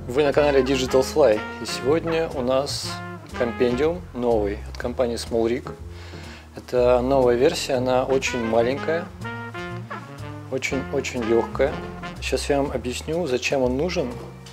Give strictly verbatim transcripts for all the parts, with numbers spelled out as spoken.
Вы на канале Digital Fly, и сегодня у нас компендиум новый от компании SmallRig. Это новая версия, она очень маленькая, очень-очень легкая. Сейчас я вам объясню, зачем он нужен,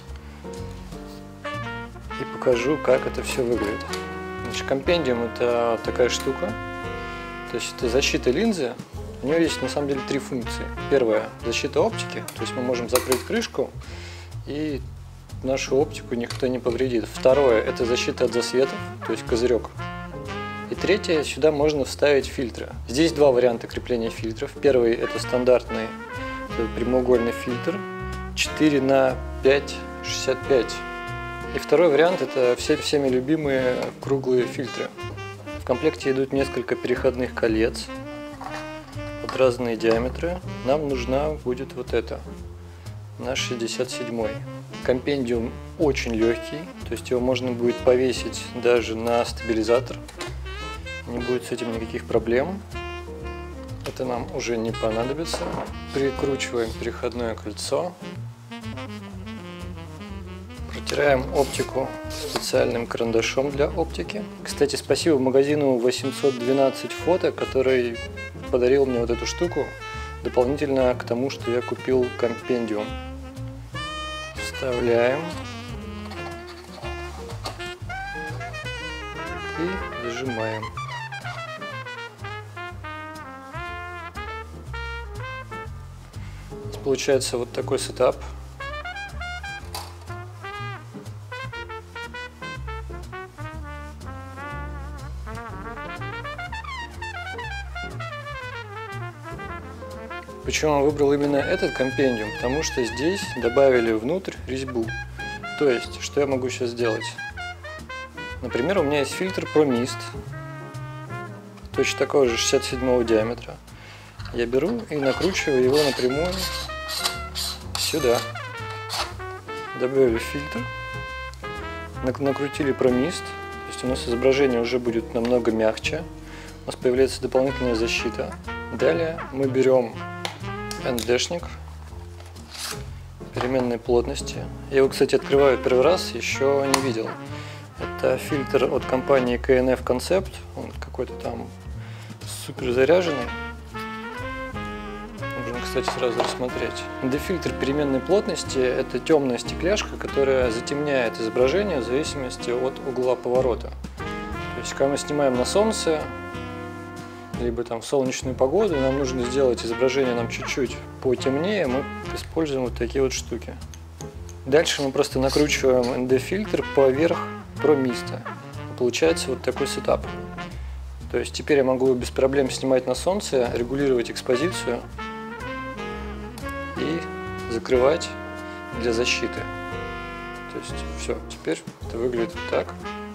и покажу, как это все выглядит. Значит, компендиум — это такая штука, то есть это защита линзы. У нее есть на самом деле три функции. Первая — защита оптики, то есть мы можем закрыть крышку и нашу оптику никто не повредит. Второе — это защита от засветов, то есть козырек. И третье — сюда можно вставить фильтры. Здесь два варианта крепления фильтров. Первый — это стандартный прямоугольный фильтр четыре на пять шестьдесят пять. И второй вариант — это все, всеми любимые круглые фильтры. В комплекте идут несколько переходных колец под разные диаметры. Нам нужна будет вот эта на шестьдесят седьмой. Компендиум очень легкий, то есть его можно будет повесить даже на стабилизатор. Не будет с этим никаких проблем. Это нам уже не понадобится. Прикручиваем переходное кольцо. Протираем оптику специальным карандашом для оптики. Кстати, спасибо магазину восемьсот двенадцать фото, который подарил мне вот эту штуку дополнительно к тому, что я купил компендиум. Вставляем и зажимаем. Получается вот такой сетап. Почему я выбрал именно этот компендиум? Потому что здесь добавили внутрь резьбу. То есть, что я могу сейчас сделать? Например, у меня есть фильтр Pro Mist, точно такого же шестьдесят седьмого диаметра. Я беру и накручиваю его напрямую сюда. Добавили фильтр, накрутили Pro Mist, то есть у нас изображение уже будет намного мягче. У нас появляется дополнительная защита. Далее мы берем эн дэ-шник переменной плотности. Я его, кстати, открываю первый раз, еще не видел. Это фильтр от компании ка эн эф Concept. Он какой-то там супер заряженный. Можно, кстати, сразу рассмотреть. эн дэ-фильтр переменной плотности — это темная стекляшка, которая затемняет изображение в зависимости от угла поворота. То есть, когда мы снимаем на солнце, либо там в солнечную погоду, нам нужно сделать изображение нам чуть-чуть потемнее, мы используем вот такие вот штуки. Дальше мы просто накручиваем эн дэ-фильтр поверх Pro Mist. Получается вот такой сетап. То есть теперь я могу без проблем снимать на солнце, регулировать экспозицию и закрывать для защиты. То есть все, теперь это выглядит вот так.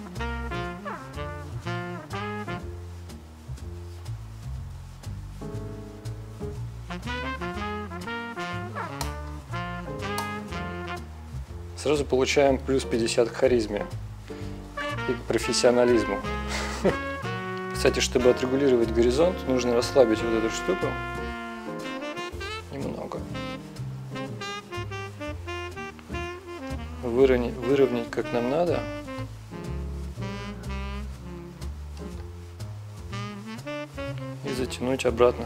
Сразу получаем плюс пятьдесят к харизме и к профессионализму. Кстати, чтобы отрегулировать горизонт, нужно расслабить вот эту штуку немного. Выровнять, выровнять как нам надо. И затянуть обратно.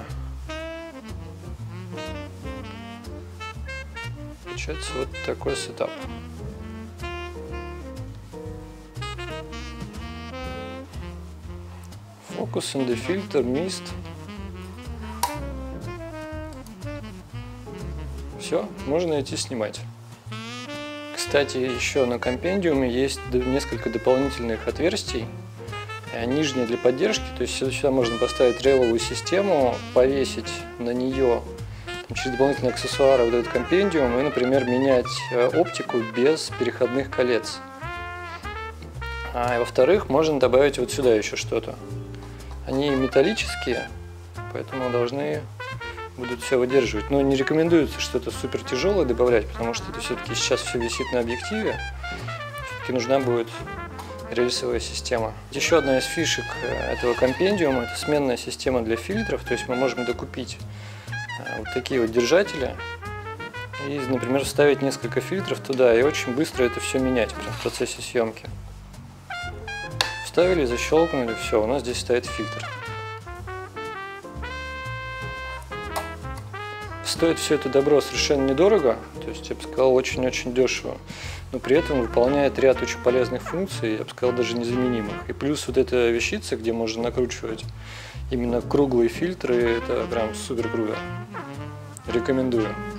Получается вот такой сетап. Фокус, эн дэ-фильтр, Mist. Все, можно идти снимать. Кстати, еще на компендиуме есть несколько дополнительных отверстий. Нижняя для поддержки, то есть сюда можно поставить реловую систему, повесить на нее через дополнительные аксессуары вот этот компендиум и, например, менять оптику без переходных колец. А во-вторых, можно добавить вот сюда еще что-то. Они металлические, поэтому должны будут все выдерживать. Но не рекомендуется что-то супер тяжелое добавлять, потому что это все-таки сейчас все висит на объективе. Все-таки нужна будет рельсовая система. Еще одна из фишек этого компендиума — это сменная система для фильтров, то есть мы можем докупить вот такие вот держатели и, например, вставить несколько фильтров туда и очень быстро это все менять прям в процессе съемки. Вставили, защелкнули, все, у нас здесь стоит фильтр. Стоит все это добро совершенно недорого, то есть, я бы сказал, очень-очень дешево, но при этом выполняет ряд очень полезных функций, я бы сказал, даже незаменимых. И плюс вот эта вещица, где можно накручивать именно круглые фильтры, это прям супер круто. Рекомендую.